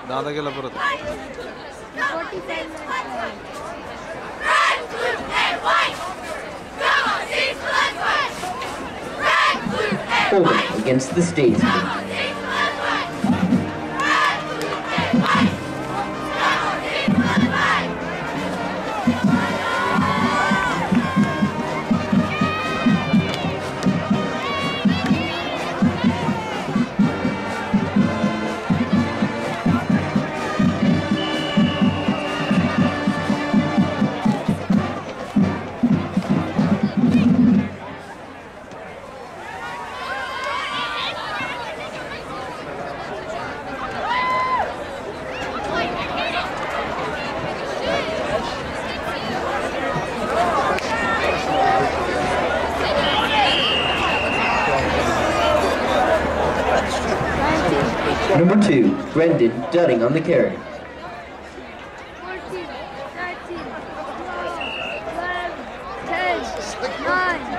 दादा गेला परत. 45 against the statesman. Number 2, Brendan Dunning on the carry. 14, 13, 12, 11, 10, 9,